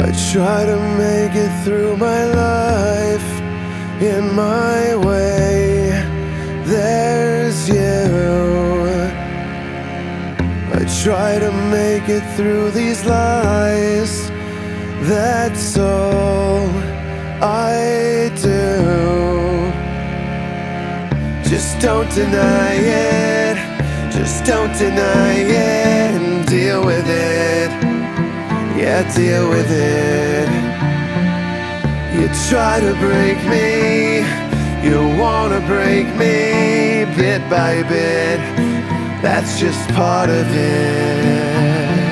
I try to make it through my life in my way. There's you. I try to make it through these lies. That's all I do. Just don't deny it. Just don't deny it, and deal with it. Yeah, deal with it. You try to break me, you wanna break me bit by bit. That's just part of it.